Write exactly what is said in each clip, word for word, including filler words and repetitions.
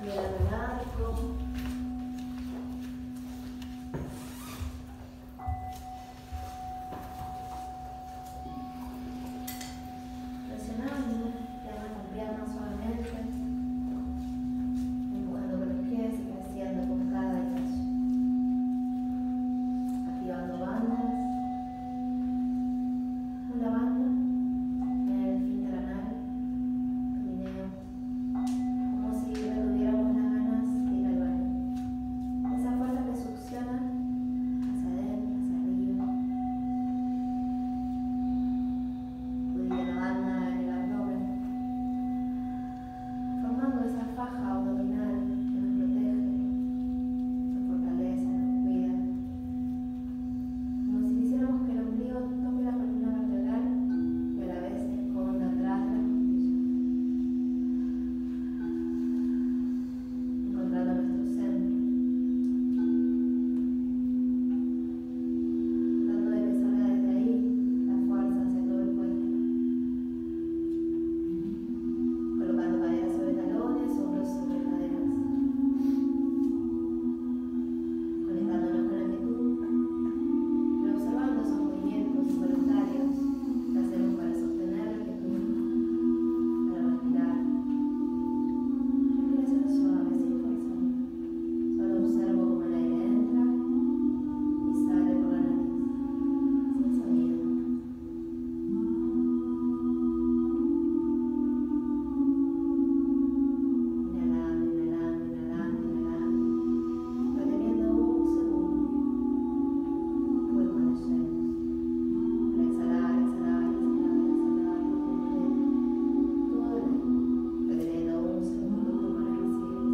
Liberando el arco. Presionando, pierna con pierna suavemente. Empujando con los pies y creciendo con cada detalle. Activando bandas. Una banda en el esfínter anal. Caminemos como si retuviéramos las ganas de ir al baño. Esa fuerza que succiona hacia adentro, hacia arriba. Fluye la banda en el abdomen, formando esa faja abdominal que nos protege, nos fortalece, nos cuida. Como si quisiéramos que el ombligo toque la columna vertebral y a la vez se esconda atrás de las costillas. Encontrando nuestro centro. Tratando de que salga desde ahí la fuerza hacia todo el cuerpo. Colocando caderas sobre talones, hombros sobre caderas. Conectándonos con la quietud y observando esos movimientos involuntarios que hacemos para sostener la quietud, para respirar. Respiración suave, sin fuerza. Solo observo cómo el aire entra y sale por la nariz, sin sonido. Inhalando, inhalando, inhalando, inhalando. Reteniendo un segundo. Pulmones llenos. Para exhalar, exhalar, exhalar, exhalar por completo. Todo el aire. Reteniendo un segundo. Pulmones vacíos.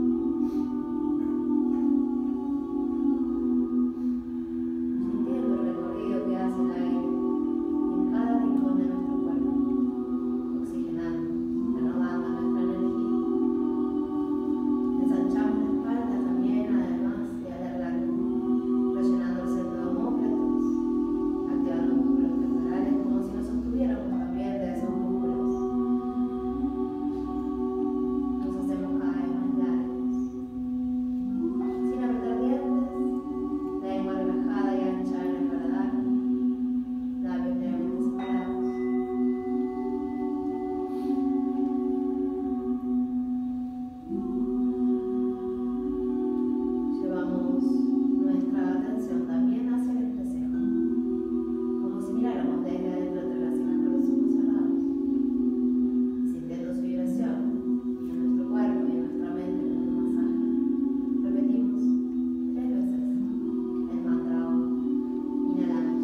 Sintiendo el recorrido que hace el aire en cada rincón de nuestro cuerpo. Oxigenando, renovando nuestra energía. Ensanchamos la espalda también, además de alargarla, rellenando el centro de omóplatos, activando músculos pectorales como si nos sostuviéramos también de esos músculos. Nos hacemos cada vez más largos, sin apretar dientes, lengua relajada y ancha en el paladar, labios levemente separados. Llevamos nuestra atención también hacia el entrecejo, como si miráramos desde adentro entre las cejas con los ojos cerrados, sintiendo su vibración en nuestro cuerpo y en nuestra mente como un masaje. Repetimos tres veces el mantra Om. Inhalamos.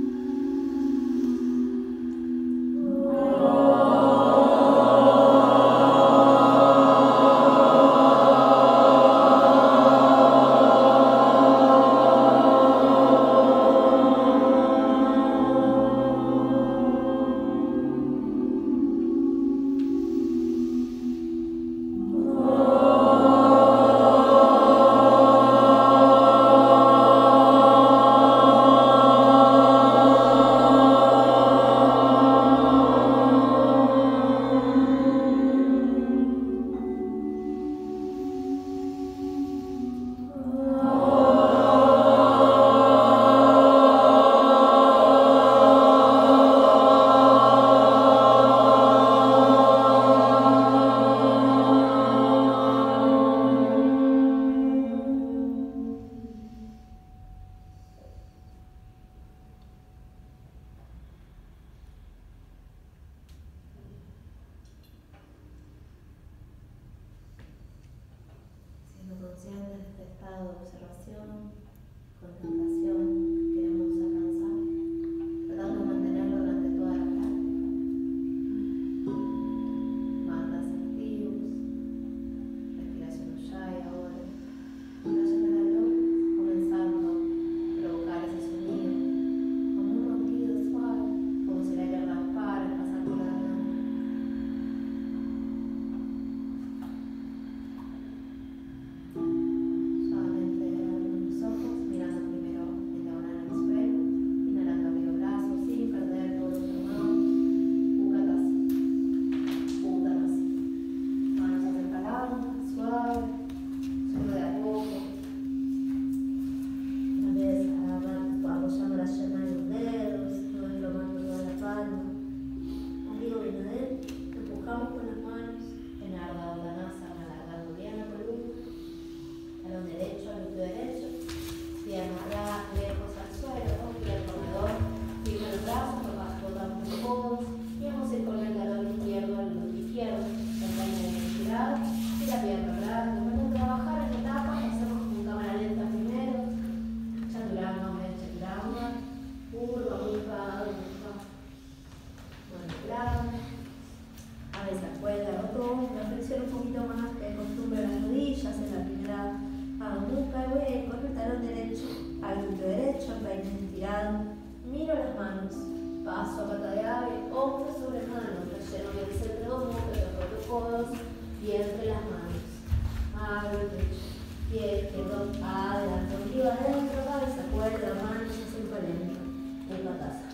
Siendo conscientes de este estado de observación, contemplación que queremos alcanzar, tratando de mantenerlo durante toda la práctica. Bandas activos, respiración Ujjayi ahora, trayendo la luz, comenzando a provocar ese sonido, como un ronquido suave, como si el aire raspara al pasar por la garganta. Suavemente abrimos los ojos, mirando primero paso a pata de ave, hombro sobre mano, relleno bien el centro de hombro, los codos, vientre las manos. Abro el pecho, pie izquierdo, adelante, ombligo adentro, cabeza, cuerda, manos hacia el palentro, en la taza.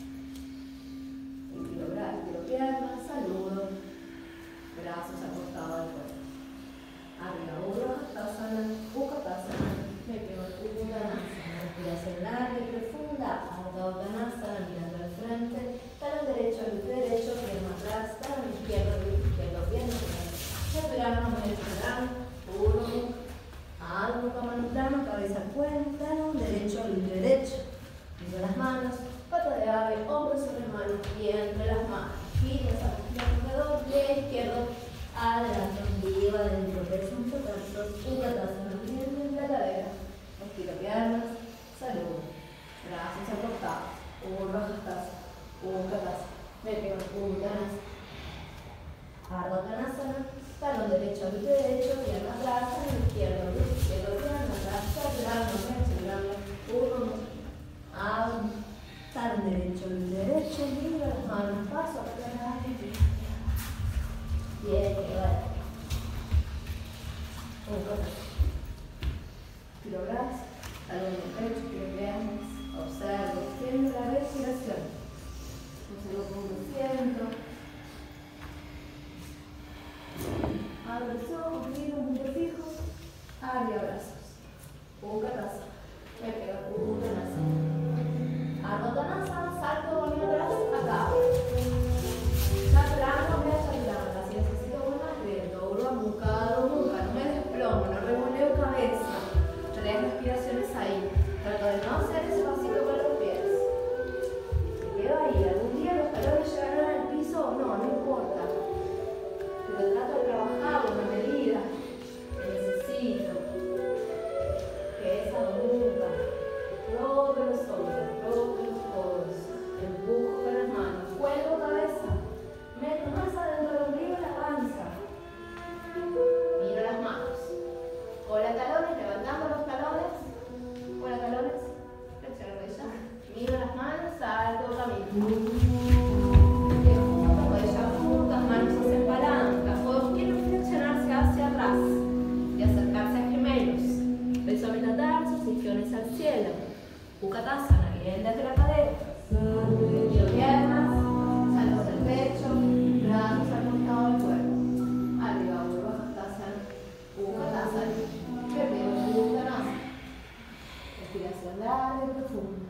Estiro brazos, estiro piernas, saludo, brazos acostados al cuerpo. Arriba, Uttanasana, Uttanasana, me quedo en Uttanasana, respiración larga y profunda, Uttanasana, mirando al frente, talón derecho, glúteo derecho, pierna atrás, talón izquierdo, glúteo izquierdo, pierna atrás, chaturanga, mano chaturanga, Urdhva Mukha, Adho Mukha, mano plano, cabeza al cuerpo, talón derecho, glúteo derecho, miro las manos, pata de ave, hombro sobre mano, pie entre las manos, firmes a los pies alrededor, pie izquierdo, adelante, ombligo adentro, pecho en tus brazos, Uttanasana, bien en la cadera, estiro piernas, saludo, brazos acostados, Urdhva Hastasana, Uttanasana, me quedo en Uttanasana, Ardha Uttanasana, talón derecho, glúteo derecho, pierna atrás, talón izquierdo, glúteo izquierdo, pierna atrás, chaturanga, chaturanga, Urdhva Mukha, Adho Mukha, talón derecho, glúteo derecho, miro las manos, paso atrás, bien, que vaya. Tiro brazos, talón de pecho, tiro piernas, observo, siento la respiración. Observo cómo me siento. Abro los ojos, miro un punto fijo, abro brazos. Uttanasana, me quedo Uttanasana. Ardha Uttanasana, salto con mi atrás, acá. Chaturanga, me chaturanga, si necesito una, lento, Urdhva Mukha, Adho Mukha, no me desplomo, no revoleo cabeza. Tres respiraciones ahí. Trato de no hacer ese pasito con los pies. Me quedo ahí. Algún día los talones llegarán al piso o no, no importa. Pero trato de trabajar una medida que necesito. Que es Adho Mukha. Roto los hombros, roto los codos. Empujo con las manos. Cuelgo cabeza. Meto más adentro del ombligo y la panza. Miro las manos. Hola talones, levantando los talones. Hola talones. Flexiono rodilla. Miro las manos, salto, camino. Rodillas juntas, manos hacia palanca. Codos quieren flexionarse hacia atrás y acercarse a gemelos. Beso a metatarsos, isquiones al cielo. Uttanasana, bien desde la cadera. Tiro piernas, salto del pecho, brazos al costado del cuerpo. Arriba, Urdhva Hastasana, Uttanasana, perdido Uttanasana. Respiración larga y profunda.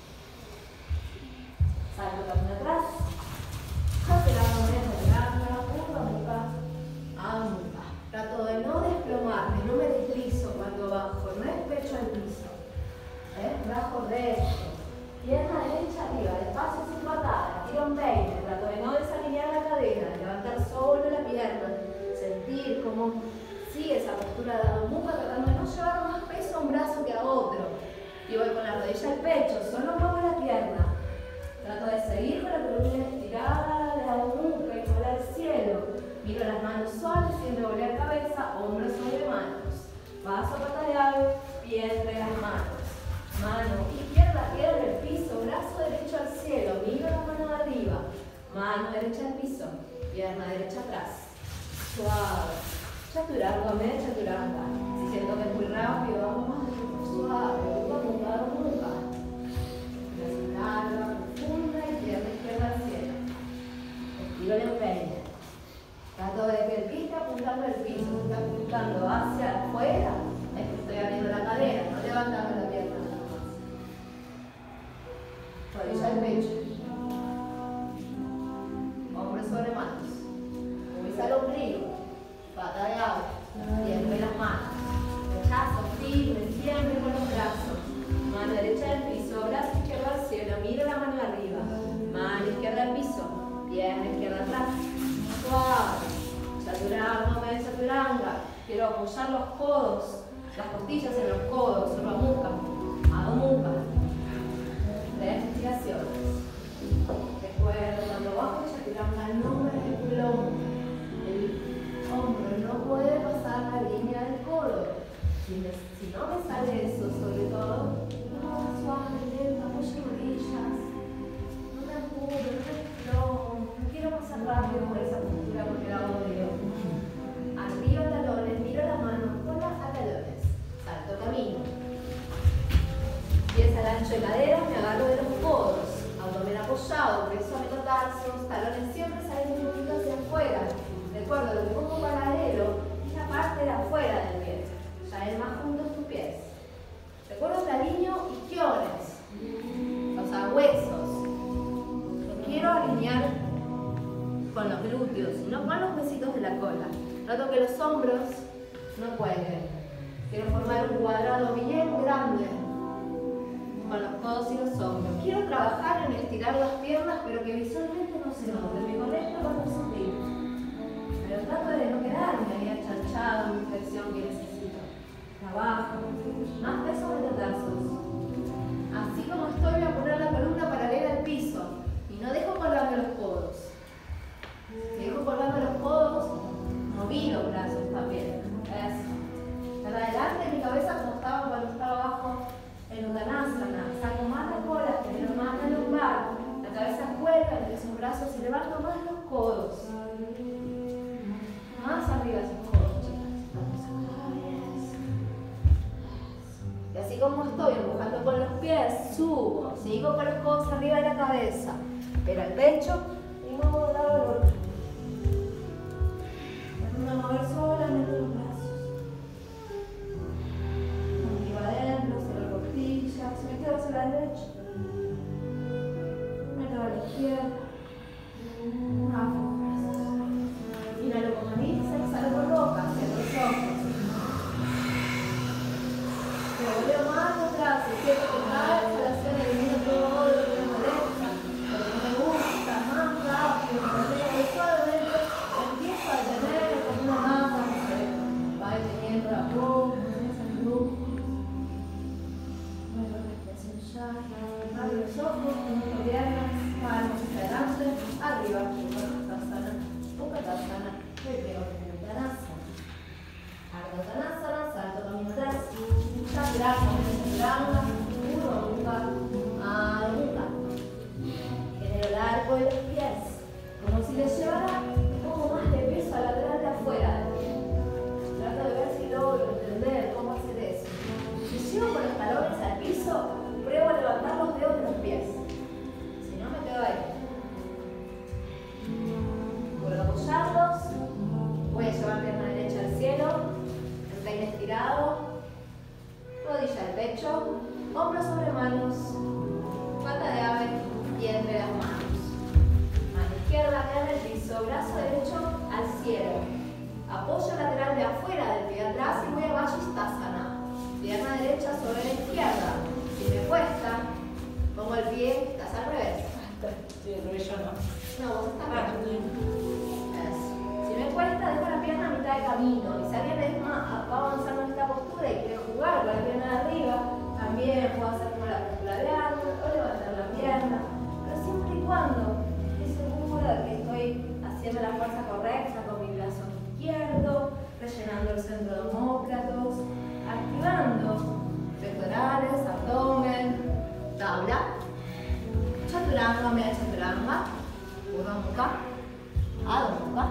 Salto camino atrás. Chaturanga, chaturanga, Urdhva Mukha, Adho Mukha. Trato de no desplomarme, no me deslizo cuando bajo, no es pecho al piso. ¿Eh? Brazo recto. Pierna derecha arriba, despacio sin patada, tiro un peine, trato de no desalinear la cadera, levantar solo la pierna, sentir cómo sigue esa postura de Adho Mukha, tratando de no llevar más peso a un brazo que a otro. Y voy con la rodilla al pecho, solo muevo la pierna. Trato de seguir con la columna estirada de Adho Mukha y volar al cielo. Miro las manos suaves, siempre volver cabeza, hombros sobre manos. Paso a pata de ave, pie entre las manos. Mano izquierda, piedra en el piso, brazo derecho al cielo, miro la mano de arriba, mano derecha al piso, pierna derecha atrás, suave, chaturanga, media chaturanga, si siento que es muy rápido, vamos más suave, Urdhva Mukha, Adho Mukha, respiración larga, profunda y pierna izquierda al cielo, estiro el empeine, trato de que el pie esté apuntando al piso, si está apuntando hacia afuera, es que estoy abriendo la cadera, no levantando la pierna. Rodilla al pecho, hombros sobre manos, pubis al ombligo, pata de ave, siempre las manos, rechazo firme, siempre con los brazos, mano derecha al piso, brazo izquierdo al cielo, miro la mano arriba, mano izquierda al piso, pierna izquierda atrás, suave, chaturanga, media chaturanga, quiero apoyar los codos, las costillas en los codos, Urdhva Mukha, Adho Mukha. Tres respiraciones. Recuerda, cuando bajo chaturanga no me desplomo. El hombro no puede pasar la línea del codo. Si, me, si no me sale eso, sobre todo, no, suave, lento, apoyo rodillas. No me apuro. de cadera, me agarro de los codos, abdomen apoyado, preso a metatarsos, talones siempre salen un poquito hacia afuera. Recuerda, lo que pongo paralelo es la parte de afuera del pie. Ya ven más juntos tus pies. Recuerdo que alineo isquiones, o sea, huesos. Lo quiero alinear con los glúteos, no con los huesitos de la cola. Trato que los hombros no cuelguen. Quiero formar un cuadrado bien grande con los codos y los hombros. Quiero trabajar en estirar las piernas, pero que visualmente no se note. Me conecto con el sentido. Pero trato de no quedarme ahí achanchada en mi flexión que necesito. Trabajo. Más peso metatarsos. Así como estoy, voy a poner la columna paralela al piso. Y no dejo colgando los codos. Si dejo colgando los codos, moví los brazos también. Eso. Para adelante mi cabeza como estaba cuando estaba abajo en Uttanasana. Saco más la cola, genero más la lumbar. La cabeza cuelga entre sus brazos y levanto más los codos. Más arriba esos codos, chicas. Vamos acá, eso. Y así como estoy empujando con los pies, subo. Sigo con los codos arriba de la cabeza. Pero el pecho y muevo de lado al otro. Voy a mover solamente los brazos. Arriba adentro, cierro costillas. Si me quedo hacia la derecha, me quedo a la izquierda. Abajo. Inhalo con nariz, exhalo con boca, cierro los ojos. Me voleo más atrás, siento que cada exhalación elimino todo lo que me molesta, lo que no me gusta, más rápido, me voleo suavemente, empiezo a tener como una masa, no sé, va deteniendo la boca, esa luz. Bueno, respiración ya, abro los ojos, junto piernas, palmas hacia adelante, arriba, Uttanasana, Uttanasana, me pego en Uttanasana. Ardha Uttanasana, salto camino atrás, chaturanga, chaturanga, uno, nunca, a nunca. Genero el arco de los pies, como si les llevara un poco más de peso al lateral de afuera del pie. Trato de ver si logro entender cómo hacer eso. Si llego con los talones al piso, pruebo a levantar los dedos de los pies. Si no, me quedo ahí. Vuelvo a apoyarlos. Voy a llevar pierna derecha al cielo. Empeine estirado. Rodilla al pecho. Hombros sobre manos. Pata de ave y entre las manos. Mano izquierda queda en el piso. Brazo derecho al cielo. Apoyo lateral de afuera del pie atrás y voy a Vajrasthana. Pierna derecha sobre la izquierda. Si me cuesta, pongo el pie, estás al revés. Sí, el revés yo no. No, vos estás bien. Si me cuesta, dejo la pierna a mitad de camino. Y si alguien es más, va avanzando en esta postura y quiere jugar con la pierna de arriba, también puedo hacer como la postura de ángulo o levantar la pierna. Pero siempre y cuando estoy segura de que estoy haciendo la fuerza correcta con mi brazo izquierdo, rellenando el centro de omóplatos, activando pectorales, abdomen, tabla, chaturanga, media chaturanga, Urdhva Mukha, Adho Mukha,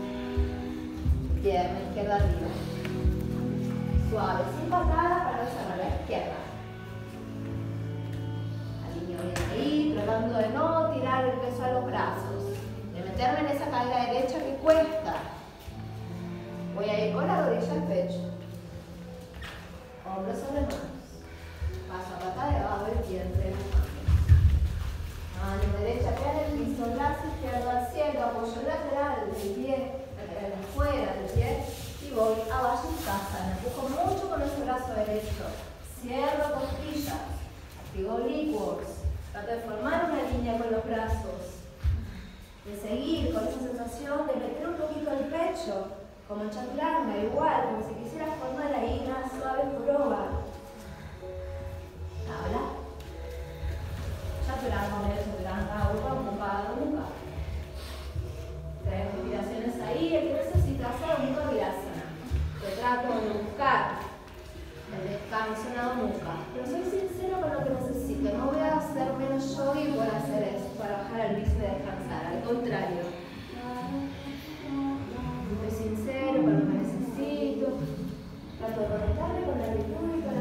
pierna izquierda arriba, suave, sin patada para cerrar la izquierda. Alineo bien ahí, tratando de no tirar el peso a los brazos, de meterme en esa cadera derecha que cuesta. Voy a ir con la rodilla al pecho, hombros sobre manos, paso a pata de abajo y pie entre las manos. Mano derecha queda en el piso, brazo izquierdo al cielo, apoyo lateral del pie, lateral de afuera del pie y voy a Vajrasthana. Empujo mucho con ese brazo derecho, cierro costillas, activo oblicuos, trato de formar una línea con los brazos, de seguir con esa sensación de meter un poquito el pecho, como en chaturanga, igual, como si quisiera formar ahí una suave joroba. Tabla. Chaturanga, medio chaturanga, Urdhva Mukha, Adho Mukha. Tres respiraciones ahí, el que necesita hacer un Mukha Virasana. Yo trato de buscar el descanso en Adho Mukha. Pero soy sincero con lo que necesito. No voy a hacer menos yogi por hacer eso, para bajar el piso y descansar. Al contrario. Soy sincero con lo que necesito. Trato de conectarme con la virtud y con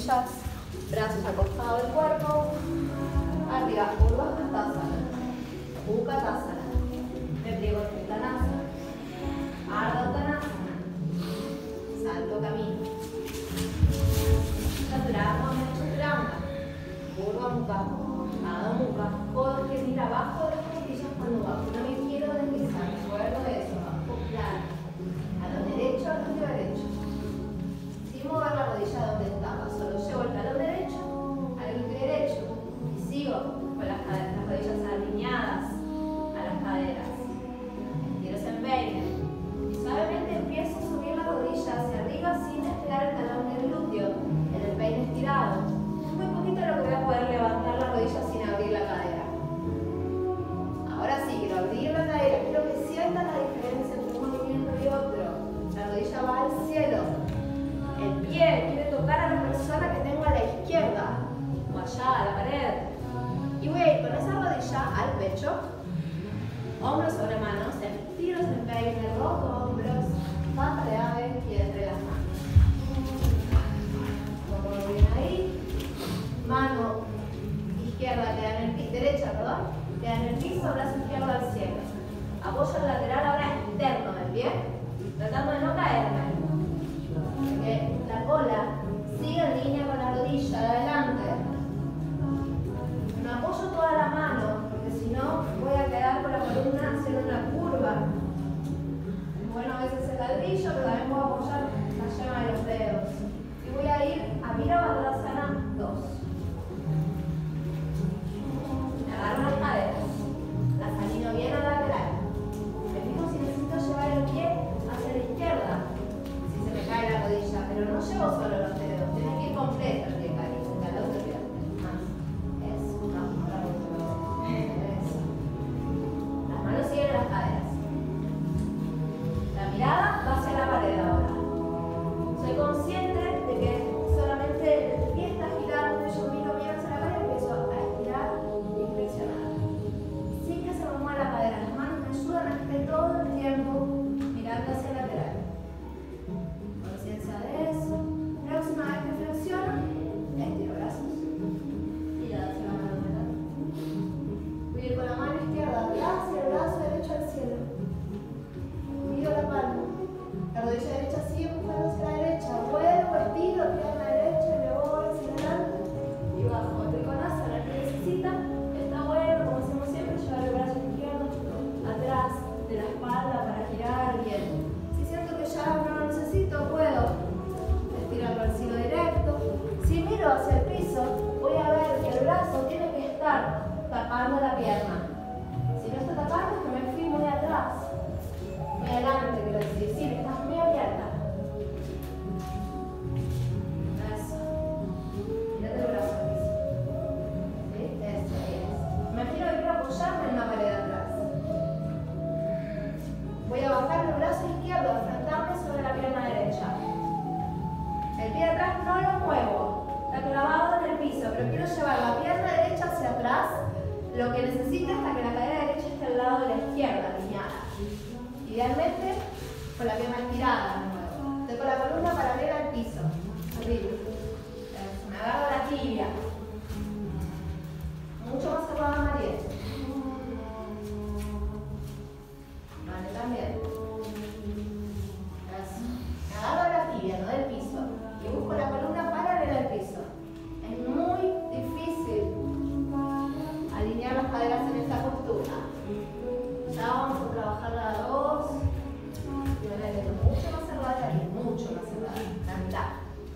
rodillas, brazos al costado del cuerpo, arriba, Urdhva-Hastasana, Uttanasana, me pliego en Uttanasana, Ardha Uttanasana, salto camino, Chaturanga, Chaturanga, Urdhva Mukha, Adho Mukha, codo que mira abajo de las costillas cuando bajo, no me quiero deslizar, me acuerdo de eso, bajo plano, a lo derecho, a lo derecho, sin mover la rodilla donde estaba, solo llevo el talón derecho al glúteo derecho y sigo con las, las rodillas alineadas a las caderas, estiros en peine y suavemente empiezo a subir la rodilla hacia arriba sin despegar el talón del glúteo, en el peine estirado, muy poquito lo que voy a poder levantar la rodilla sin abrir la cadera. Ahora sí, quiero abrir la cadera, quiero que sientan la diferencia entre un movimiento y otro. La rodilla va al cielo, el pie quiere tocar a la persona que tengo a la izquierda, o allá, a la pared. Y voy a ir con esa rodilla al pecho, hombros sobre manos, estiros en peine, roto hombros, pata de ave y entre las manos. Como bien ahí, mano izquierda queda en el piso, derecha, perdón, queda en el piso, brazo izquierdo al cielo. Apoyo el lateral ahora externo del pie, tratando de no caerme. Que la cola sigue en línea con la rodilla de adelante. No apoyo toda la mano, porque si no voy a quedar con la columna haciendo una curva. Es bueno a veces el ladrillo, pero también puedo apoyar la yema de los dedos. Y voy a ir a Virabhadrasana dos. Me agarro las caderas, las alineo bien a la lateral. Me fijo si necesito llevar el pie hacia la izquierda, si se me cae la rodilla, pero no llevo solo los dedos, tiene que ir completo el pie caído, el talón del pie. Más. Eso, no, ahora voy a eso. Las manos siguen en las caderas. La mirada va hacia la pared ahora. Soy consciente de que solamente el pie está girando y yo miro bien hacia la pared y empiezo a estirar y flexionar. Sin que se me mueva la cadera, las manos me ayudan a que esté todo el tiempo mirando hacia el lateral. Conciencia de eso. Próxima vez que flexiono, estiro brazos y ya hacia la mano lateral. Voy a ir con la mano izquierda atrás y el brazo derecho al cielo. Miro la palma. La rodilla derecha sigue empujando hacia la derecha. Vuelvo, estiro, pierna derecha, me voy hacia adelante y bajo. El trikonasana, el que necesita, está bueno, como hacemos siempre, llevar el brazo izquierdo atrás de la espalda para girar bien. Si siento que ya no lo necesito, puedo estirarlo al cielo directo. Si miro hacia el piso, voy a ver que el brazo tiene que estar tapando la pierna. Si no está tapando, es que me fui muy atrás. Muy adelante, quiero decir. Sí, estás muy abierta. Eso. Mírate el brazo al piso. ¿Sí? Eso, ahí es. Imagino que quiero apoyarme en una pared atrás. Voy a bajar el brazo izquierdo, enfrentarme sobre la pierna derecha. El pie de atrás no lo muevo. Está clavado en el piso, pero quiero llevar la pierna derecha hacia atrás, lo que necesite hasta que la cadera derecha esté al lado de la izquierda, alineada. Idealmente, con la pierna estirada de nuevo. Estoy con la columna paralela al piso. Arriba. Me agarro la tibia. Mucho más cerrada, María. Vale, también. Eso. Me agarro la tibia, no del piso. Y busco la columna paralela al piso. Es muy difícil alinear las caderas en esta postura. Ya vamos a trabajar la dos. Y van a ver mucho más cerrada y mucho más cerrada. La mitad.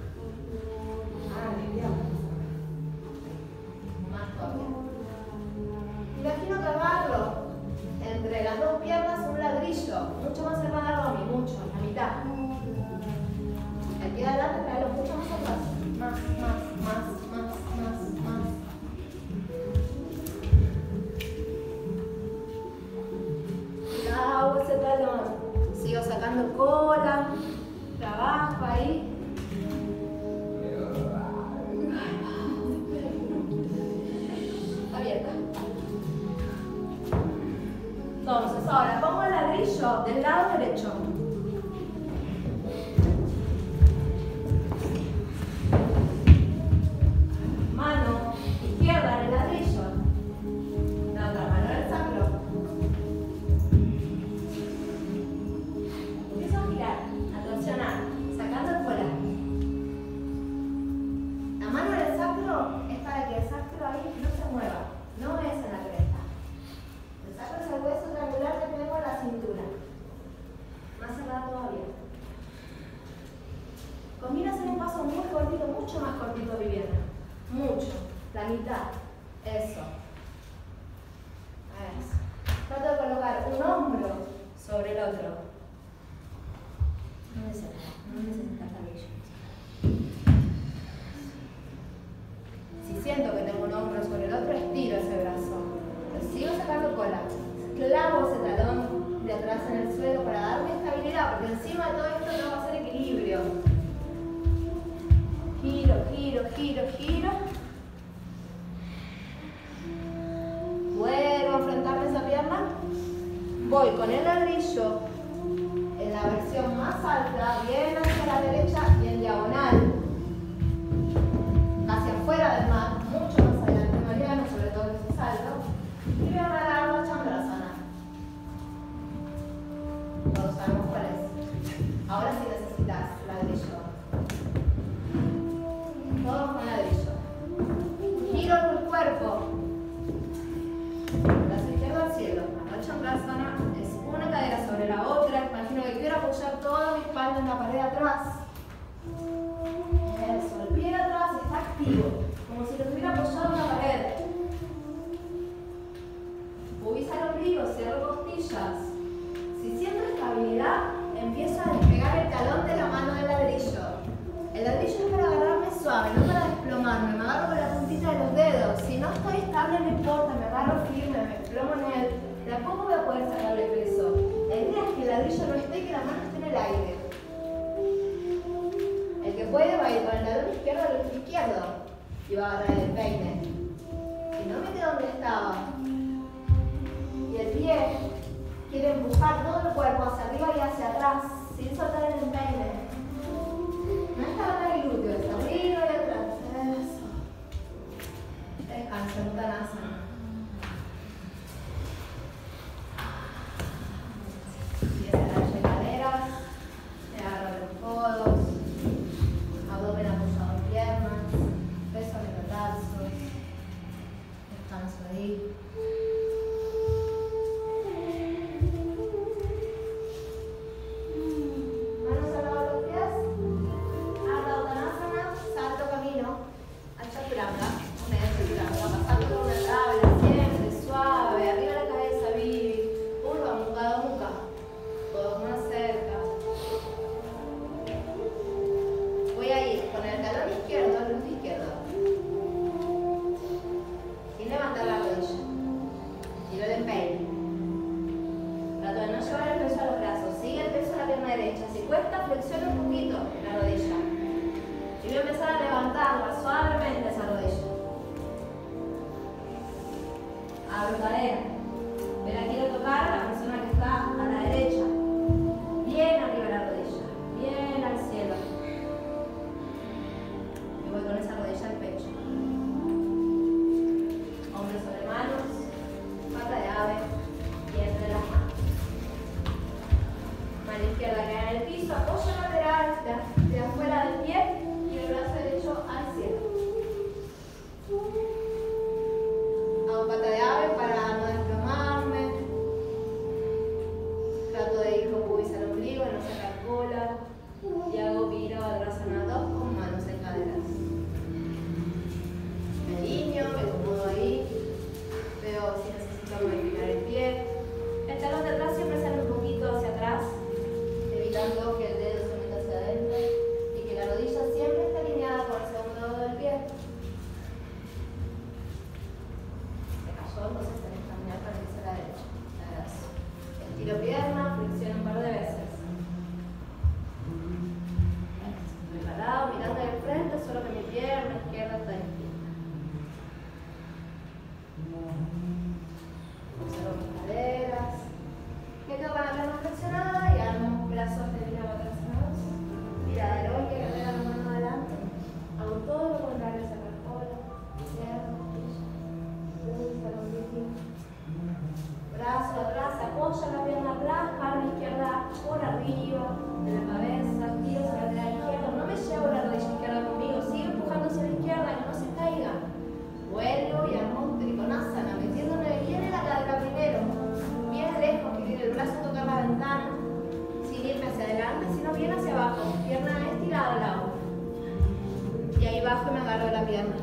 cortito, mucho más cortito, Viviana. Mucho. La mitad. Eso. Eso. Trato de colocar un hombro sobre el otro. No necesitas, no necesitas tablillo. Si siento que tengo un hombro sobre el otro, estiro ese brazo. Pero sigo sacando cola. Clavo ese talón de atrás en el suelo para darme estabilidad, porque encima de todo esto tengo que hacer equilibrio. Giro, giro, giro, giro. Vuelvo a enfrentarme esa pierna. Voy con el ladrillo en la versión más alta, bien hacia la derecha y en diagonal, hacia afuera del mat, mucho más adelante, Mariano, sobre todo en ese salto. Y voy a agarrar la chandrasana. Todos sabemos cuál es. Ahora sí necesitas ladrillo. Todos con ladrillo. Giro el cuerpo. Brazo izquierdo al cielo. La chandrasana es una cadera sobre la otra. Imagino que quiero apoyar toda mi espalda en la pared de atrás. Eso, el pie de atrás está activo, como si lo tuviera apoyado en la pared. Pubis al ombligo, cierro costillas. Si siento estabilidad, empiezo a despegar el talón de la mano del ladrillo. El ladrillo es para agarrarme suave, no para desplomarme. Me agarro con la puntita de los dedos. Si no estoy estable, no importa, me agarro firme, me desplomo en él. De a poco voy a poder sacarle peso. La idea es que el ladrillo no esté y que la mano esté en el aire. El que puede va a ir con el talón izquierdo al ojo izquierdo y va a agarrar el peine. Si no me quedo donde estaba y el pie quiere empujar todo el cuerpo hacia arriba y hacia atrás sin soltar el empeine. No es agarrar el glúteo, es arriba y atrás. Eso. Descanso, Uttanasana. Pies a la de caderas, me agarro los codos, abdomen apoyado en piernas, peso en los brazos, descanso ahí. Mano pierna.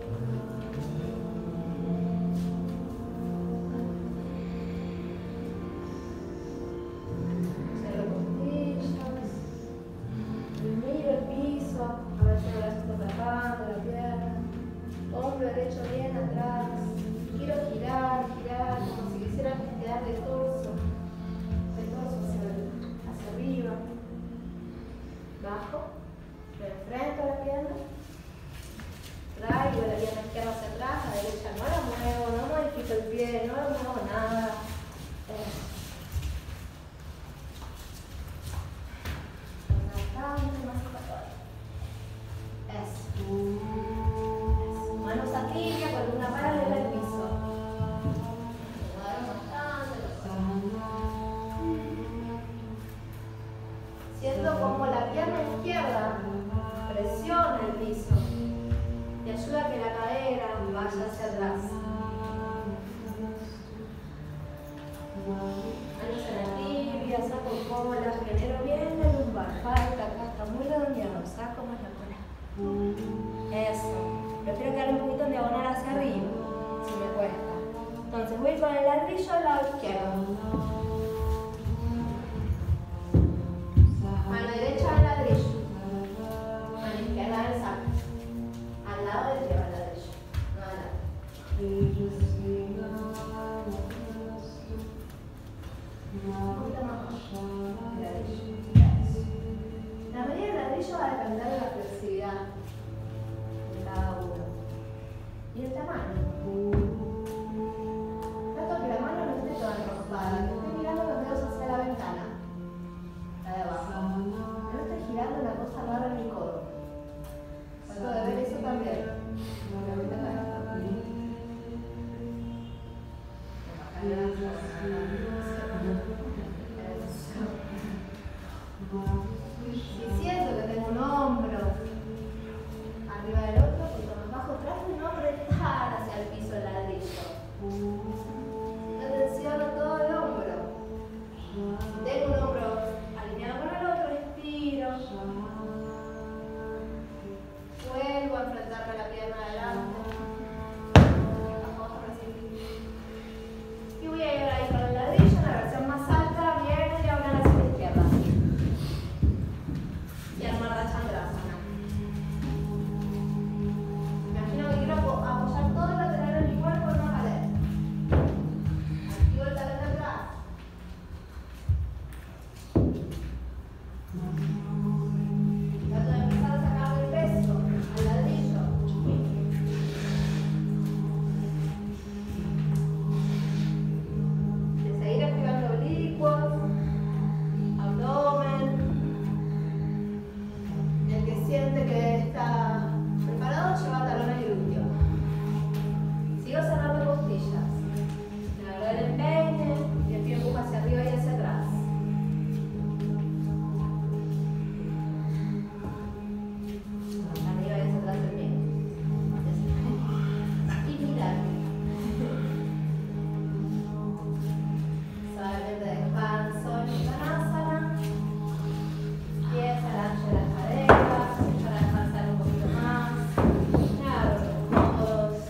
Cierro costillas. Miro el piso, a ver si el brazo está tapando la pierna. Hombro derecho bien atrás. Quiero girar, girar, como si quisiera quedar de torso. De torso hacia, hacia arriba. Bajo. Me enfrento a la pierna. Traigo la pierna izquierda hacia atrás, la derecha no la muevo, no modifico el pie, no la muevo nada. Eso. Bastante más escapatoria. Eso. Eso. Manos a tibia, columna paralela al piso. Muevo bastante los ojos. Siento como la pierna izquierda presiona el piso y ayuda a que la cadera vaya hacia atrás. Manos en la tibia, saco cola, genero bien la lumbar. Falta acá, está muy redondeado, saco más la cola. Eso. Prefiero quedar un poquito en diagonal hacia arriba, si me cuesta. Entonces voy con el ladrillo al lado izquierdo. Mano derecha al ladrillo. Mano izquierda al saco. Al lado del lleva al ladrillo. No al lado. Un poquito más bajo. Ladrillo. La medida del ladrillo va a depender de la flexibilidad de cada uno. Y el tamaño. Trato que la mano no esté toda enroscada, que esté mirando los dedos hacia la ventana. La de abajo. No estoy girando una cosa rara en mi codo. Trato de ver eso también. La ventana está. Si siento que tengo un hombro arriba del otro, punto más bajo, trato de no apretar hacia el piso el ladrillo. Tensiono todo el hombro. Si tengo un hombro alineado con el otro, respiro. Vuelvo a enfrentarme a la pierna adelante. Vamos a recibir. Y voy a ir ahí con el ladrillo en la versión más alta, bien, diagonal hacia la izquierda. Y armar la chandrasana. Imagino que quiero apoyar todo el lateral de mi cuerpo en una pared. Activo el talón de atrás. Trato de empezar a sacar el peso al ladrillo. De seguir activando oblicuos, abdomen. El que siente que está preparado lleva talón al glúteo. Sigo cerrando costillas. Me agarro el empeine y el pie empuja hacia arriba y hacia atrás. Hacia arriba y hacia atrás el pie. Y mirar. Suavemente descanso en Uttanasana. Pies al ancho de las caderas, para descansar un poquito más. Me abro los codos.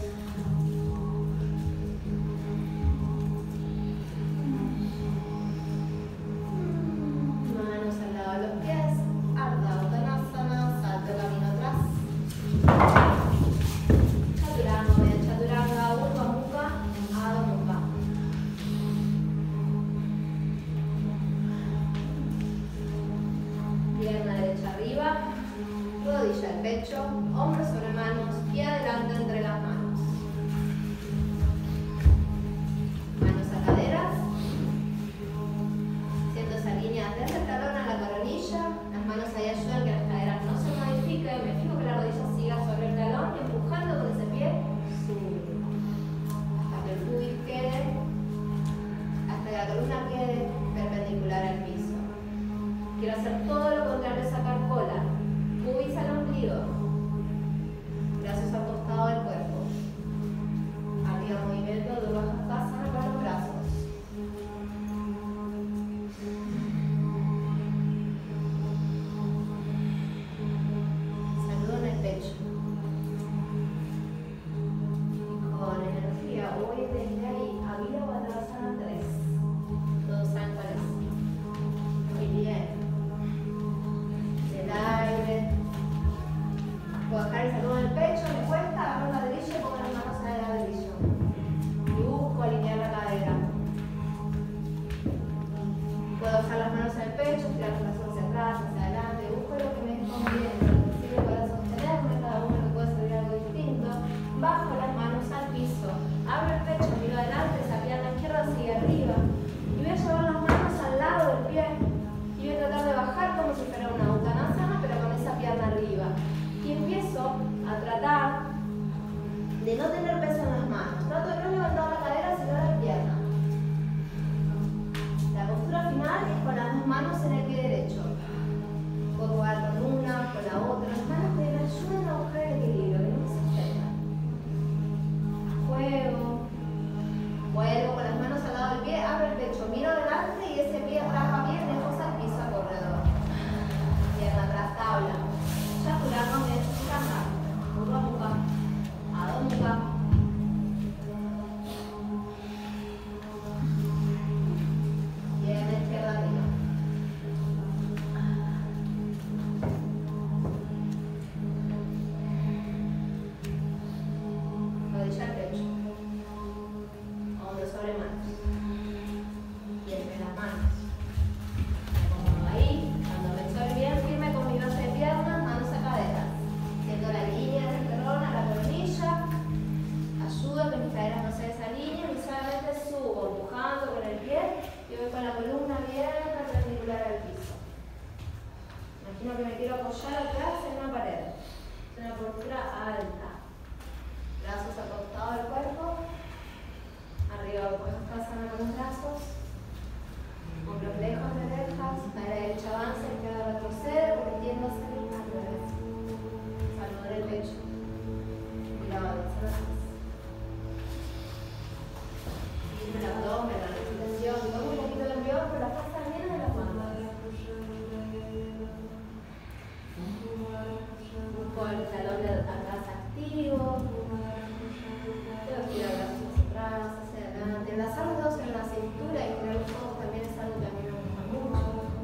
Manos al lado de los pies. Ardha Uttanasana, salto camino atrás. Chaturanga, bien, chaturanga, Urdhva Mukha, Adho Mukha. Pierna derecha arriba, rodilla al pecho, hombros sobre manos y adelante entre las manos. Manos a caderas. Siento esa línea desde el talón a la coronilla. Las manos ahí ayudan que las caderas no se modifiquen. Me fijo que la rodilla siga sobre el talón y empujando con ese pie, subo. Hasta que el pubis quede, hasta que la columna quede perpendicular al piso. Quiero hacer todo lo contrario, sacar cola. Pubis al ombligo. Brazos al costado del cuerpo. atrás en una pared. Es una postura alta. Brazos acostados al cuerpo. Arriba Utkatasana con los brazos. Hombros lejos de orejas. A la derecha avanza, izquierda retrocede, repitiéndose al revés. Saludar el pecho. Y la balanza atrás. El abdomen, la respiración, toma un poquito de envión, pero las pasas bien de las manos. Busco el talón de atrás activo. Puedo girar brazos hacia atrás, hacia adelante. Enlazar los dedos en la cintura y girar los ojos también es algo que a mí me gusta mucho.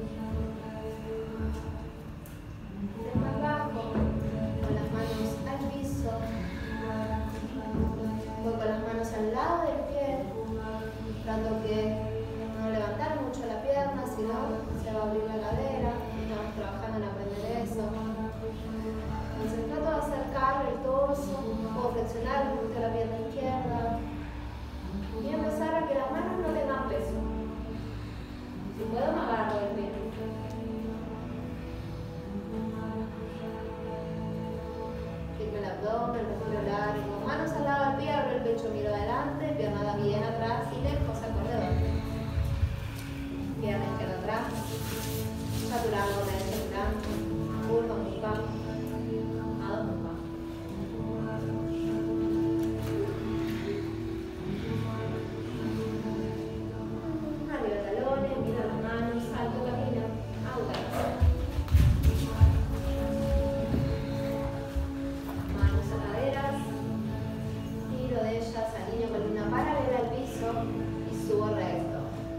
Después bajo, con las manos al piso. Voy con las manos al lado del pie. Tratando que no levantar mucho la pierna, sino se va a abrir la cadera. Estamos trabajando en aprender eso. Entonces trato de acercar el torso, puedo flexionar un poquito la pierna izquierda y empezar a que las manos no tengan peso. Si puedo, me agarro del pie. Firme el abdomen, respiro largo. Manos al lado del pie, abro el pecho, miro adelante, pierna bien atrás y lejos al corredor. Pierna izquierda atrás. Saturando con el blanco. Curva, mukha. Adho mukha. Arriba talones, mira las manos, salto, camino. Utkatasana. Manos a caderas. Giro de ellas, alineo columna paralela al piso y subo recto.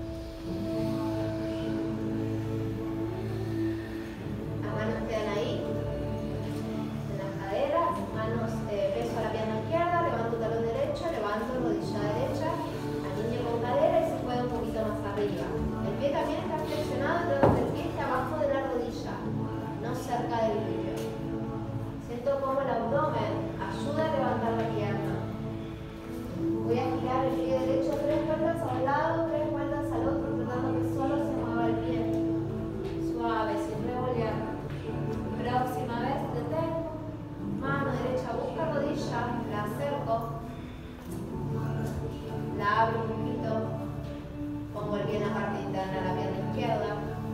Las manos quedan ahí, en las caderas, manos, eh, peso a la pierna izquierda, levanto talón derecho, levanto rodilla derecha, alineo con cadera y se puede un poquito más arriba. El pie también está flexionado, entonces el pie está abajo de la rodilla, no cerca del glúteo. Siento como el abdomen ayuda a levantar la pierna. Voy a girar el pie derecho tres vueltas a un lado, tres vueltas al otro, tratando que solo se mueva el pie. Suave, sin revolear. Próxima vez detengo. Mano derecha busca rodilla, la acerco. La abro un poquito. Pongo el pie en la parte interna de la pierna izquierda.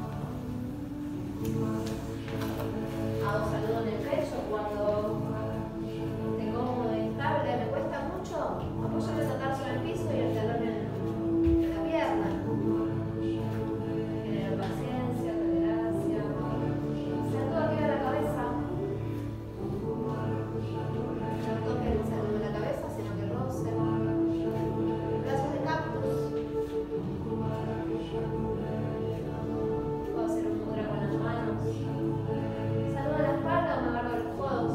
Hago saludo en el pecho cuando esté cómodo e estable. Me cuesta mucho. Apoyo el torso en el piso y el talón en, en la pierna. Genero paciencia, tolerancia. Siento aquí a la cabeza. No toque el centro de la cabeza, sino que roce. Brazos de cactus. Puedo hacer un mudra con las manos. Saludo a la espalda o me agarro los codos.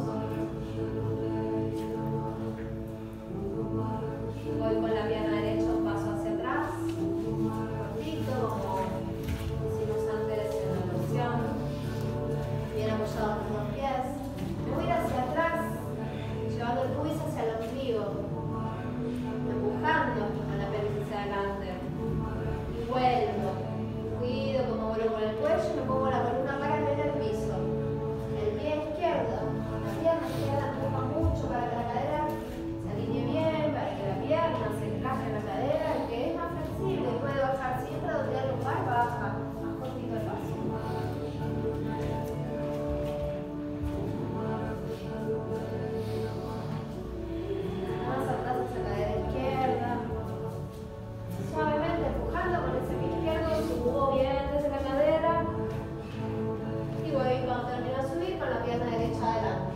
Voy con la pierna derecha un paso hacia atrás, cortito, como hicimos antes en la torsión, bien apoyados los dos pies. Me voy a ir hacia atrás, llevando el pubis hacia el ombligo, empujando con la pelvis hacia adelante. Y vuelvo, cuido como vuelvo con el cuello y me pongo la columna paralela al piso. El pie izquierdo, la pierna izquierda empuja mucho para que la cadera se alinee bien, para que la pierna se encaje en la cadera. El que es más flexible puede bajar siempre donde hay lugar, baja más cortito el paso. Más atrás hacia la cadera izquierda. Suavemente empujando con ese pie izquierdo, subo bien desde la cadera. Y voy cuando termino de subir con la pierna derecha adelante.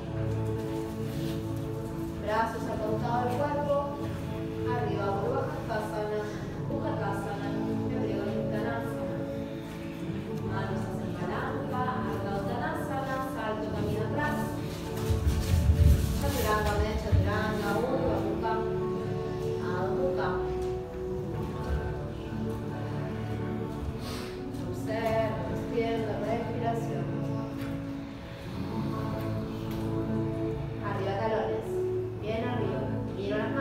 Brazos acostados al cuerpo. Arriba, Utkatasana, Utkatasana, embrión Uttanasana. Manos hacia palanca, Ardha Uttanasana, salto, camino atrás. Chaturanga, media chaturanga, Urdhva Mukha, Adho Mukha. Observo, extiendo, respiración. Arriba talones, bien arriba. Miro las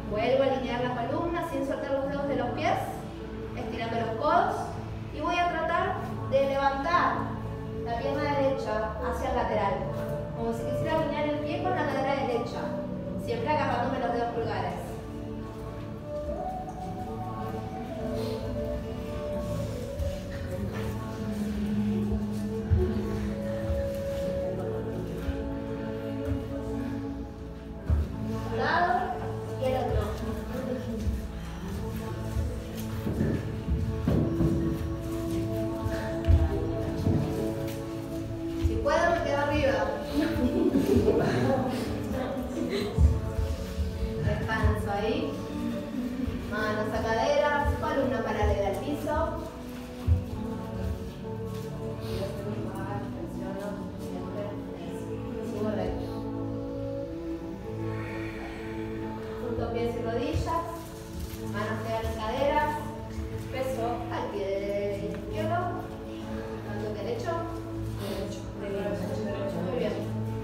Vuelvo a alinear la columna sin soltar los dedos de los pies, estirando los codos y voy a tratar de levantar la pierna derecha hacia el lateral, como si quisiera alinear el pie con la cadera derecha, siempre agarrándome los dedos pulgares. Un lado y el otro. Si puedo me quedo arriba. Descanso ahí. Manos a caderas, columna paralela al piso. Tensiono siempre. Sigo recto. Junto pies y rodillas. Manos pegan en caderas. Peso al pie izquierdo. Tanto derecho. Derecho. Muy bien.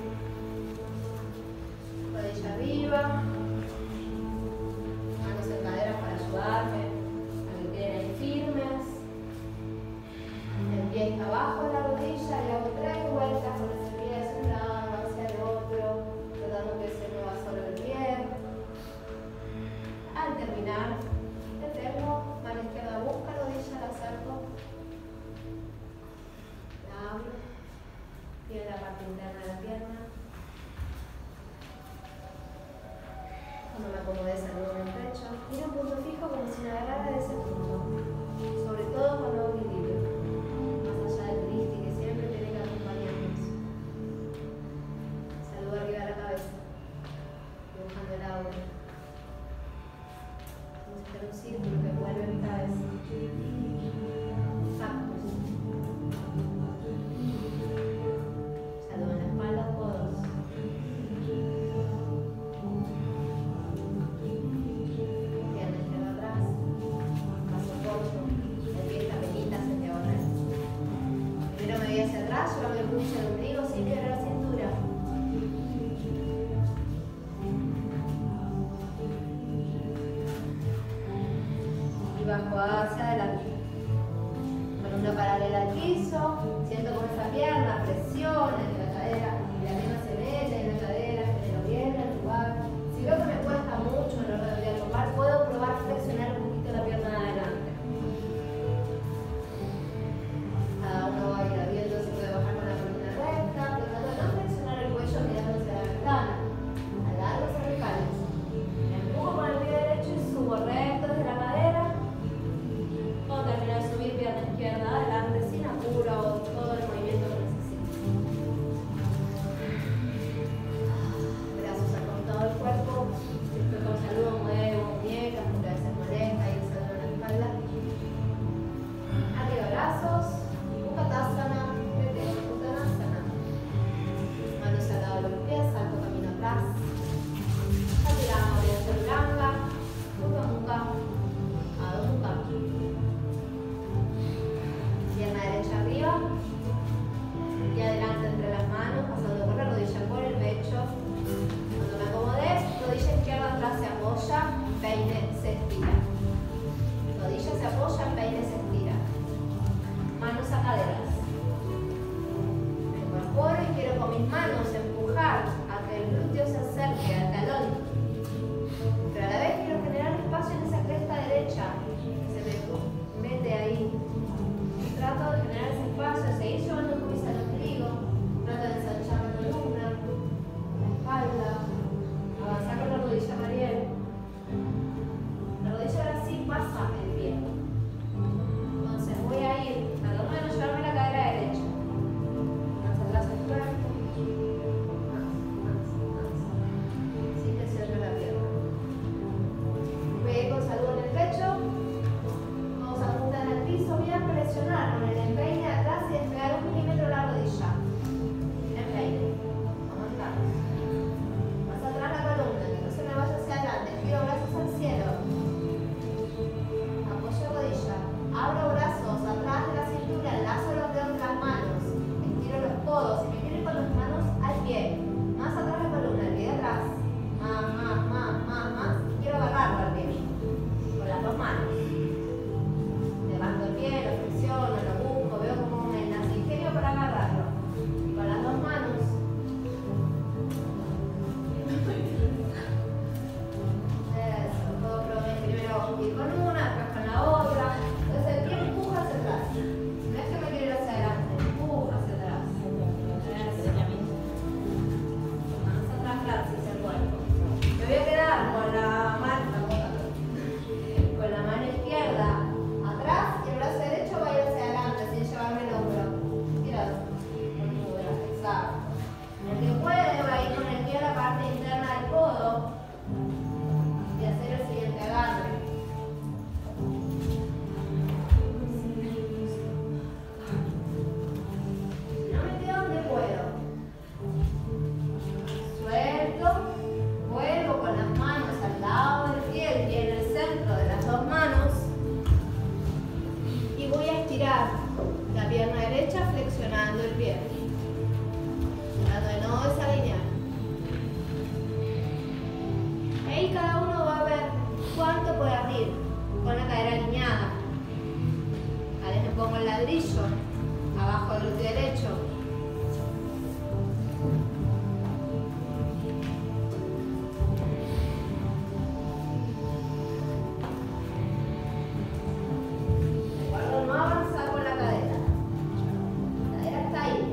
Rodilla arriba. Manos en caderas para ayudarme a que queden ahí firmes. El pie está abajo de la rodilla y hago tres vueltas con ese pie hacia un lado, hacia el otro, tratando que se mueva sobre el pie. Al terminar, detengo, mano izquierda busca rodilla, la acerco, la abro, y en la parte interna de la pierna. Cuando me acomodé, saludo en el pecho. Miro un punto fijo como si me agarrara de ese punto. Sobre todo cuando hago equilibrio. Más allá del triste que siempre tiene que acompañarnos. Saludo arriba de la cabeza. Dibujando el aura. Como si fuera un círculo que envuelve mi cabeza. Exactos. Saludo en la espalda, codos. Pierna izquierda atrás, paso corto, el pie está penita hacia diagonal. Primero me voy hacia atrás, llevando el pulso al ombligo sin quebrar la cintura. Y bajo hacia adelante. Columna paralela al piso, siento con esa pierna presión en la cadera, y la pierna se mete en la cadera, genero bien el lugar. Si veo que me cuesta mucho en la hora de tocar, puedo probar a flexionar un poquito la pierna de adelante. Cada uno va a ir viendo si puede bajar con la columna recta, tratando de no flexionar el cuello mirándose a la ventana. Alargo cervicales. Me empujo con el pie derecho y subo recto desde la cadera. Cuando termino de subir, pierna izquierda adelante sin apuro, todo el movimiento que necesito. Brazos acostados al cuerpo. Si estoy con saludo, muevo muñecas, porque a veces molesta y saludo en la espalda. Arriba brazos, Uttanasana, retiro, Uttanasana. Manos al lado de los pies, salto camino atrás. Retiramos de Chaturanga, Mukha Mukha, Adho Mukha. Pierna derecha arriba y adelante entre las manos, pasando por la rodilla por el pecho. Cuando me acomodé, rodilla izquierda atrás se apoya, peine se estira. Rodilla se apoya, peine se estira. Manos a caderas. Me incorporo y quiero con mis manos empujar a que el glúteo se acerque al talón. Pero a la vez quiero generar espacio en esa cresta derecha que se me mete ahí. Trato de generar ese espacio, seguir llevando el pubis al ombligo, trato de ensanchar la columna, la espalda, avanzar con la rodilla Mariel. La rodilla ahora sí pasa el pie. Entonces voy a ir tratando de no llevarme la cadera derecha. Hacia atrás el cuerpo. pie. Tratando de no desalinear. Ahí cada uno va a ver cuánto puede abrir con la cadera alineada. A veces pongo el ladrillo abajo del glúteo derecho. Recuerdo no avanzar con la cadera. La cadera está ahí.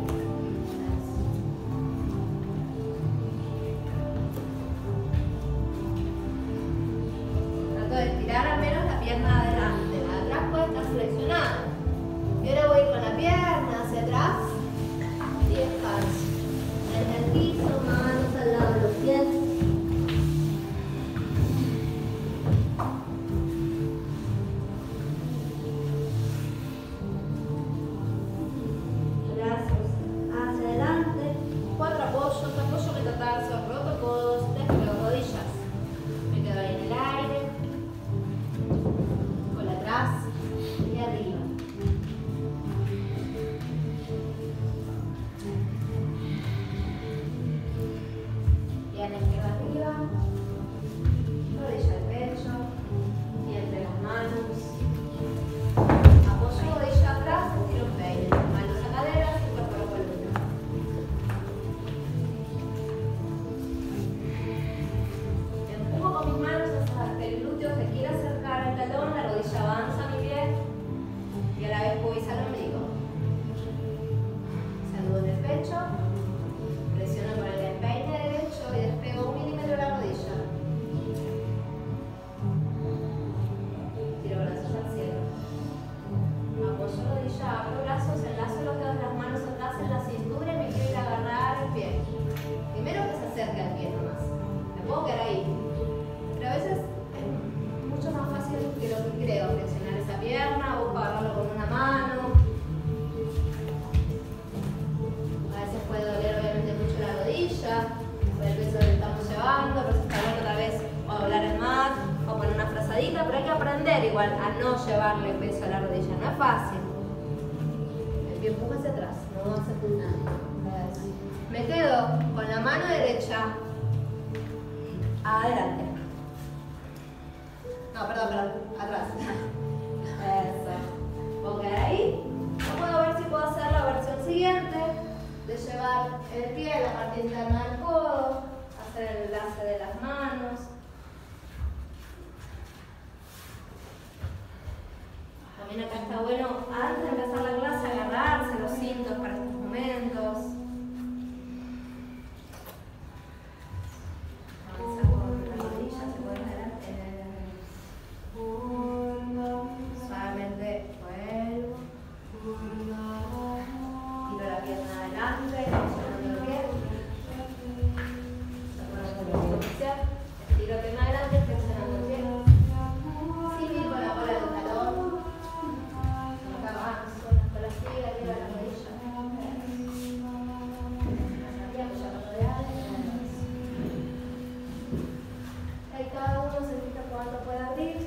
Trato de estirar al menos la pierna adelante. La de atrás puede estar flexionada. Y ahora voy con la pierna hacia atrás y descanso. En el piso, manos al lado de los pies. Brazos hacia adelante. Cuatro apoyos, apoyo metatarso, roto codos, despego rodillas. Me quedo ahí en el aire. Con atrás y arriba. Pierna izquierda arriba, rodilla al pecho y entre las manos. Apoyo rodilla atrás, estiro un peine. Manos a caderas y cuerpo a la columna. Empujo con mis manos hasta que el glúteo se quiera acercar al talón, la rodilla avanza a mi pie y a la vez voy al ombligo. Saludo en el pecho. Presiono con el empeine derecho y despego un milímetro de la rodilla. Tiro brazos al cielo. Apoyo rodilla, abro brazos, enlazo los dedos de las manos atrás en la cintura y me quiero ir a agarrar el pie. Primero que se acerque al pie nomás. Me puedo quedar ahí. Pero a veces es mucho más fácil que lo que creo. Flexionar esa pierna, busco agarrarlo con una mano. A veces puede doler obviamente mucho la rodilla, por el peso que estamos llevando, pero está bueno otra vez o doblar el mat o poner una frazadita, pero hay que aprender igual a no llevarle peso a la rodilla, no es fácil. El pie empuja hacia atrás, no vamos a hacer nada. Me quedo con la mano derecha adelante. No, perdón, perdón, atrás. Eso. Puedo quedar ahí. No puedo ver si puedo hacer la versión siguiente. De llevar el pie a la parte interna del codo, hacer el enlace de las manos. También acá está bueno, antes de empezar la clase, agarrarse los cintos para estos momentos. Avanzar con las rodillas, se pueden adelante. Suavemente vuelvo. Tiro la pierna adelante, flexionando el pie. Tiro la pierna adelante, flexionando el pie. Sin ir con la cola del talón. Acá avanzo, la cola sigue arriba de la rodilla. Arriba, apoyando de adelante. Ahí cada uno se fija cuánto puede abrir.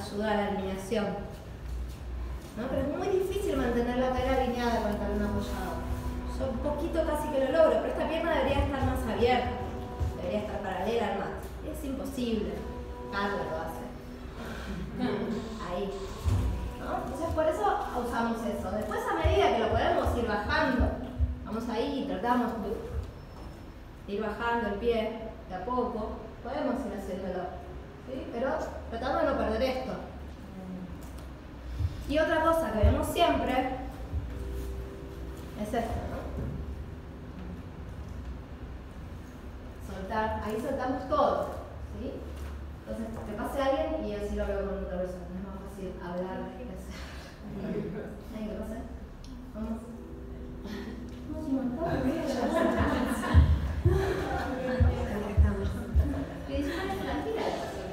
ayuda a la alineación, ¿no? Pero es muy difícil mantener la cadera alineada con el talón apoyado. Yo un poquito casi que lo logro, pero esta pierna debería estar más abierta, debería estar paralela al mat. Es imposible. Carla lo hace. Ahí. ¿No? Entonces por eso usamos eso. Después a medida que lo podemos ir bajando, vamos ahí y tratamos de ir bajando el pie de a poco, podemos ir haciéndolo, ¿sí? Pero tratando de no perder esto. Y otra cosa que vemos siempre es esto, ¿no? Soltar, ahí soltamos todo, ¿sí? Entonces, que pase alguien y así lo veo con otra persona. Es más fácil hablar que hacer. ¿Hay que pasar? Vamos. Vamos un montón. ¿Qué dispones tranquila?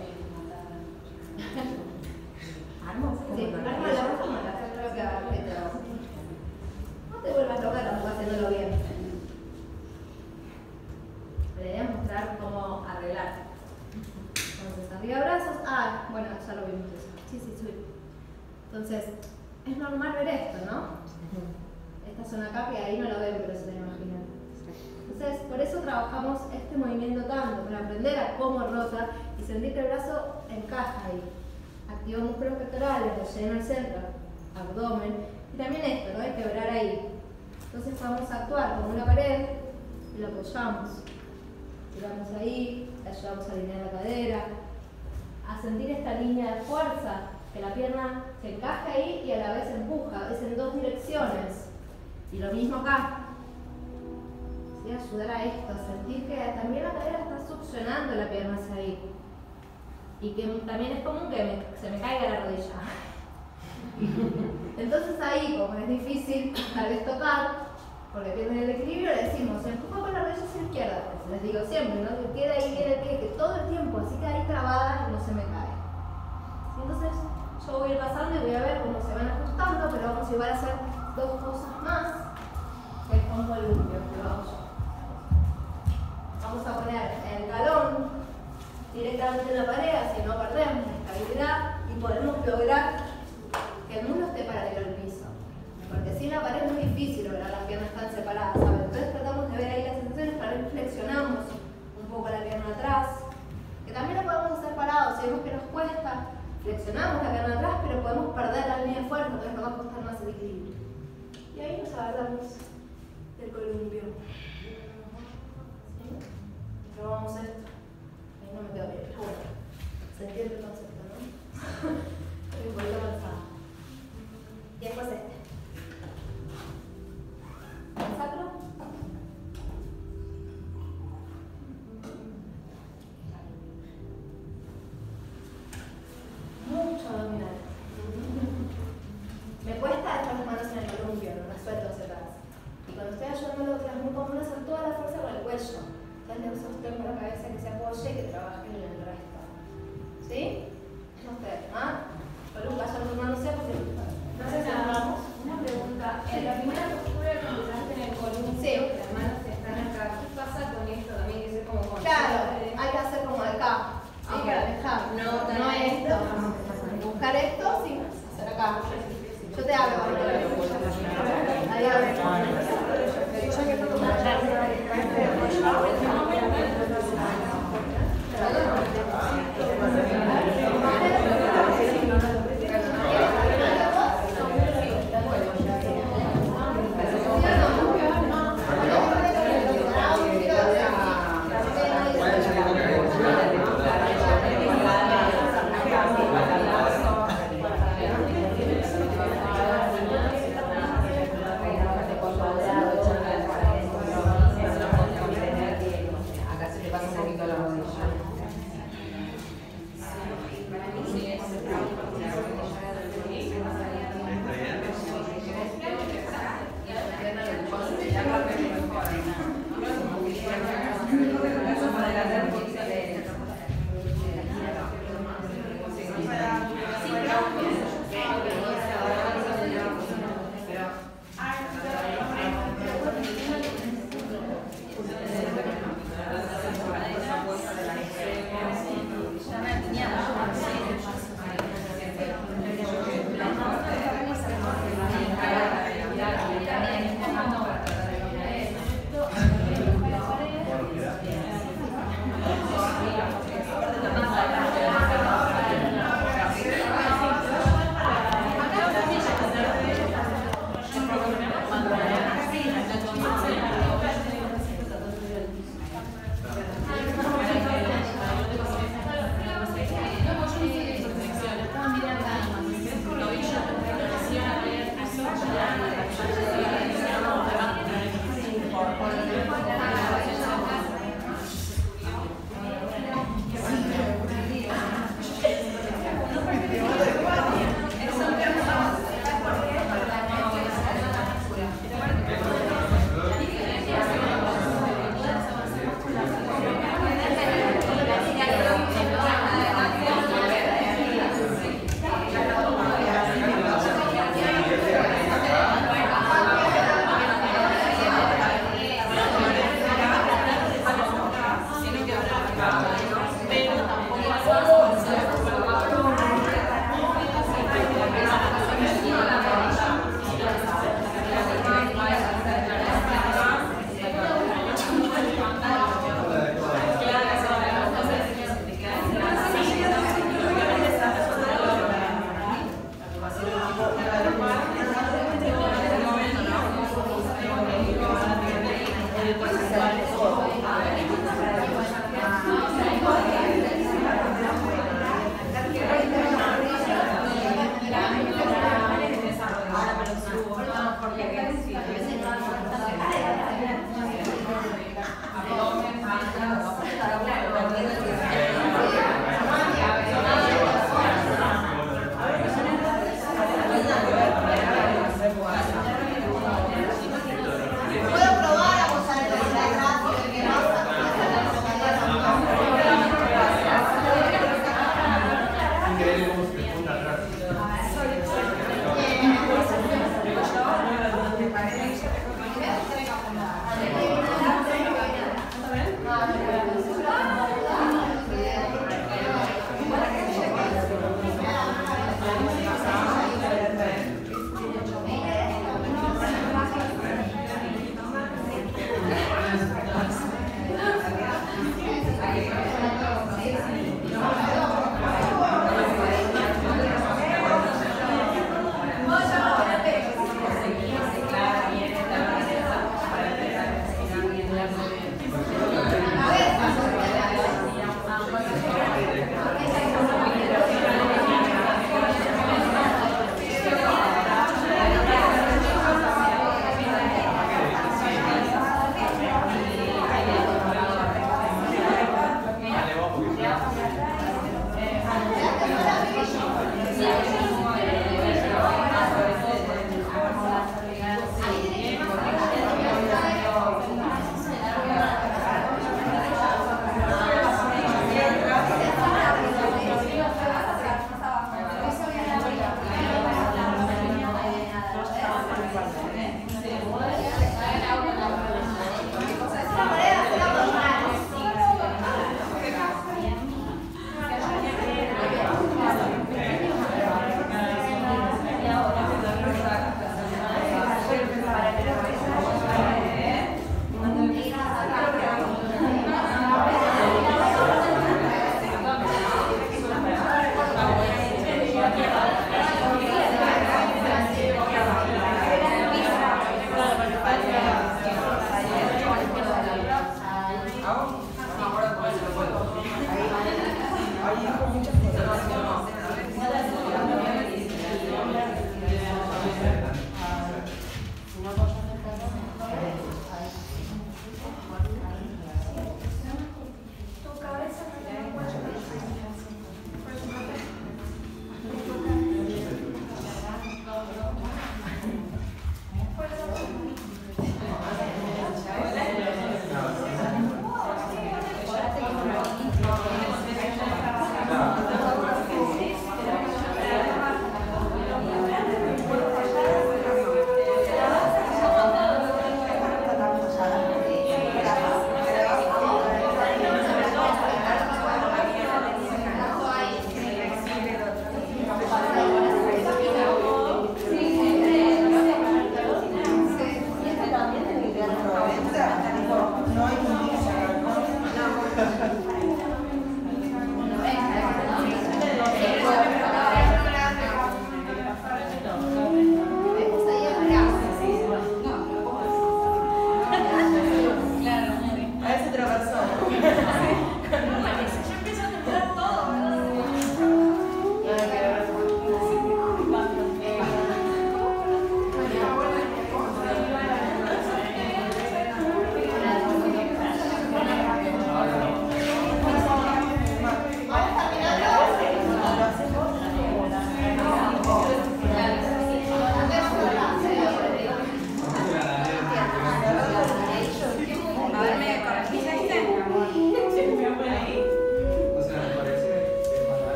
Armo. Sí, arma la forma, yo creo que a ver, no te vuelvas loca tampoco haciéndolo bien. Le voy a mostrar cómo arreglar. Entonces, arriba brazos. Ah, bueno, ya lo vimos eso. Sí, sí, sí. Entonces, es normal ver esto, ¿no? Esta zona acá que ahí no lo ven, pero se lo imaginan. Entonces, por eso trabajamos este movimiento tanto, para aprender a cómo rota y sentir que el brazo encaja ahí. Activa músculos pectorales, lo llena el centro, abdomen. Y también esto, ¿no? Hay que quebrar ahí. Entonces podemos actuar como una pared y lo apoyamos. Tiramos ahí, le ayudamos a alinear la cadera, a sentir esta línea de fuerza, que la pierna se encaja ahí y a la vez empuja, es en dos direcciones. Y lo mismo acá. ¿Sí? Ayudar a esto, a sentir que también la cadera está succionando la pierna hacia ahí. Y que también es común que me, se me caiga la rodilla. Entonces ahí, como es difícil tal vez tocar, porque pierden el equilibrio, le decimos, empuja con la rodilla hacia la izquierda. Pues les digo siempre, ¿no? Que queda ahí bien el pie, que todo el tiempo, así que ahí trabada y no se me cae. ¿Sí? Entonces yo voy a ir pasando y voy a ver cómo se van ajustando, pero vamos igual a hacer dos cosas más, que es con columpio, que lo hago yo. Vamos a poner el talón directamente en la pared, así no perdemos estabilidad y podemos lograr que el muslo esté paralelo al piso. Porque sin la pared es muy difícil lograr las piernas tan separadas, ¿sabes? Entonces tratamos de ver ahí las sensaciones, tal vez flexionamos un poco la pierna atrás, que también lo podemos hacer parados, si vemos que nos cuesta, flexionamos la pierna atrás, pero podemos perder la línea de fuerza, entonces nos va a costar más el equilibrio. Y ahí nos agarramos del columpio. ¿Sí? Probamos esto. Ahí no me quedo bien, pero bueno, se entiende el concepto, ¿no? Estoy un poquito cansada. Y después este. El sacro. Mucho abdominal. Me cuesta dejar las manos en el columpio, no las suelto hacia atrás. Y cuando estoy ayudando a que es muy común hacer toda la fuerza con el cuello. Entonces le sostengo la cabeza que se apoye y que trabaje en el resto. ¿Sí? Ustedes, ¿ah? Column, vayan turnándose porque no sé si nos vamos. Una pregunta. En la primera postura que empezaste en el columpio, sí, las manos están acá. ¿Qué pasa con esto? También que ser como con. Claro, hay que hacer como de acá. ¿Sí? Okay. Para dejar. No, no esto. Buscar esto, sí, hacer acá. Yo te hablo. Adiós. levantar.